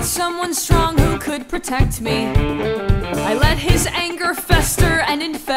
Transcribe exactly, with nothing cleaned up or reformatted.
someone strong who could protect me. I let his anger fester and infect